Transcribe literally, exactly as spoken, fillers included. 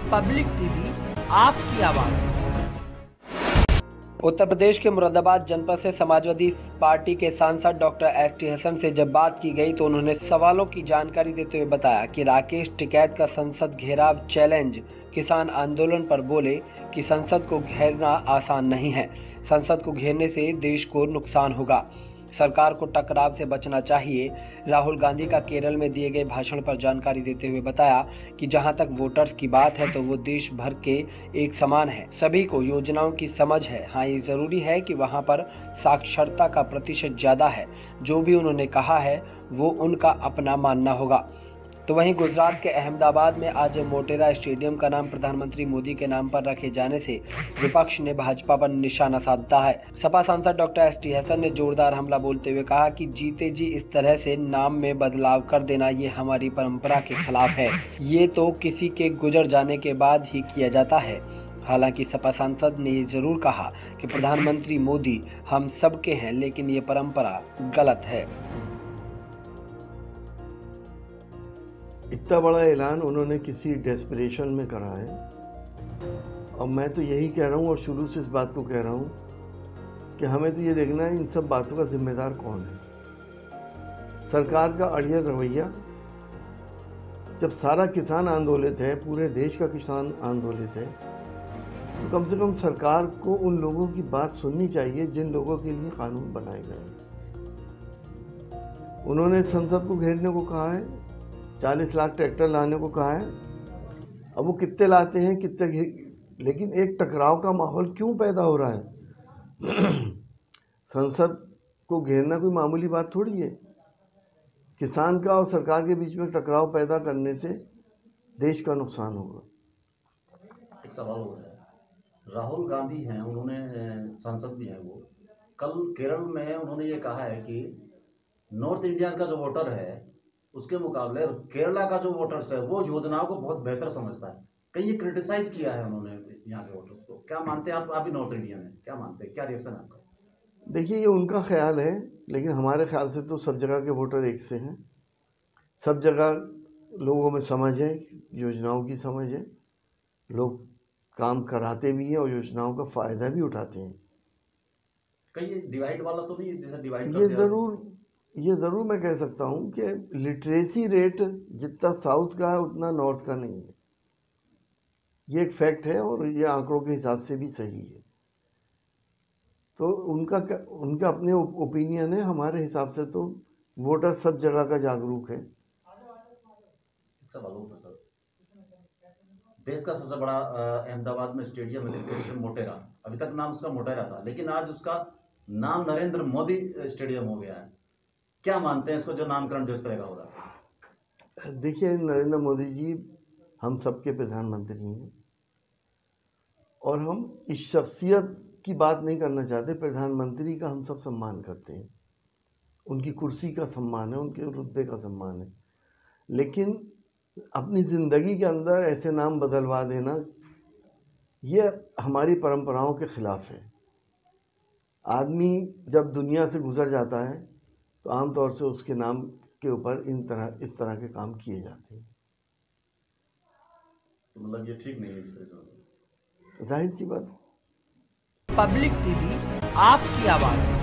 Public TV आपकी आवाज। उत्तर प्रदेश के मुरादाबाद जनपद से समाजवादी पार्टी के सांसद डॉक्टर एस टी हसन से जब बात की गई तो उन्होंने सवालों की जानकारी देते हुए बताया कि राकेश टिकैत का संसद घेराव चैलेंज किसान आंदोलन पर बोले कि संसद को घेरना आसान नहीं है। संसद को घेरने से देश को नुकसान होगा। सरकार को टकराव से बचना चाहिए। राहुल गांधी का केरल में दिए गए भाषण पर जानकारी देते हुए बताया कि जहां तक वोटर्स की बात है तो वो देश भर के एक समान है, सभी को योजनाओं की समझ है। हाँ, ये जरूरी है कि वहां पर साक्षरता का प्रतिशत ज्यादा है। जो भी उन्होंने कहा है वो उनका अपना मानना होगा। तो वहीं गुजरात के अहमदाबाद में आज मोटेरा स्टेडियम का नाम प्रधानमंत्री मोदी के नाम पर रखे जाने से विपक्ष ने भाजपा पर निशाना साधा है। सपा सांसद डॉक्टर एस टी हसन ने जोरदार हमला बोलते हुए कहा कि जीते जी इस तरह से नाम में बदलाव कर देना ये हमारी परंपरा के खिलाफ है। ये तो किसी के गुजर जाने के बाद ही किया जाता है। हालांकि सपा सांसद ने ये जरूर कहा कि प्रधानमंत्री मोदी हम सबके हैं, लेकिन ये परंपरा गलत है। इतना बड़ा ऐलान उन्होंने किसी डेस्परेशन में करा है और मैं तो यही कह रहा हूँ और शुरू से इस बात को कह रहा हूँ कि हमें तो ये देखना है इन सब बातों का जिम्मेदार कौन है। सरकार का अड़ियल रवैया। जब सारा किसान आंदोलित है, पूरे देश का किसान आंदोलित है, तो कम से कम सरकार को उन लोगों की बात सुननी चाहिए जिन लोगों के लिए कानून बनाए गए हैं। उन्होंने संसद को घेरने को कहा है, चालीस लाख ट्रैक्टर लाने को कहा है। अब वो कितने लाते हैं कितने, लेकिन एक टकराव का माहौल क्यों पैदा हो रहा है? संसद को घेरना कोई मामूली बात थोड़ी है। किसान का और सरकार के बीच में टकराव पैदा करने से देश का नुकसान होगा। एक सवाल हो रहा है, राहुल गांधी हैं, उन्होंने सांसद भी हैं, वो कल केरल में उन्होंने ये कहा है कि नॉर्थ इंडिया का जो वोटर है उसके मुकाबले केरला का जो वोटर्स है वो योजनाओं को बहुत बेहतर समझता है। कहीं ये क्रिटिसाइज किया है उन्होंने यहाँ के वोटर्स को। क्या मानते हैं आप? आप भी नॉर्थ इंडियन हैं, क्या मानते हैं, क्या रिएक्शन है आपका? देखिए, ये उनका ख्याल है, लेकिन हमारे ख्याल से तो सब जगह के वोटर एक से हैं। सब जगह लोगों में समझ है, योजनाओं की समझ है, लोग काम कराते भी हैं और योजनाओं का फ़ायदा भी उठाते हैं। कहीं डिवाइड वाला तो नहीं, जैसे डिवाइड ये ज़रूर ये ज़रूर मैं कह सकता हूँ कि लिटरेसी रेट जितना साउथ का है उतना नॉर्थ का नहीं है। ये एक फैक्ट है और ये आंकड़ों के हिसाब से भी सही है। तो उनका उनका अपने ओपिनियन है। हमारे हिसाब से तो वोटर सब जगह का जागरूक है। देश का सबसे बड़ा अहमदाबाद में स्टेडियम है मोटेरा, अभी तक नाम उसका मोटेरा था, लेकिन आज उसका नाम नरेंद्र मोदी स्टेडियम हो गया है। क्या मानते हैं इसको, जो नामकरण जो इस तरह का हो रहा है? देखिए, नरेंद्र मोदी जी हम सबके प्रधानमंत्री हैं और हम इस शख्सियत की बात नहीं करना चाहते। प्रधानमंत्री का हम सब सम्मान करते हैं, उनकी कुर्सी का सम्मान है, उनके रुतबे का सम्मान है। लेकिन अपनी ज़िंदगी के अंदर ऐसे नाम बदलवा देना ये हमारी परंपराओं के ख़िलाफ़ है। आदमी जब दुनिया से गुज़र जाता है तो आमतौर से उसके नाम के ऊपर इन तरह इस तरह के काम किए जाते हैं। तो मतलब ये ठीक नहीं है इस तरह से, जाहिर सी बात। पब्लिक टीवी आपकी आवाज़।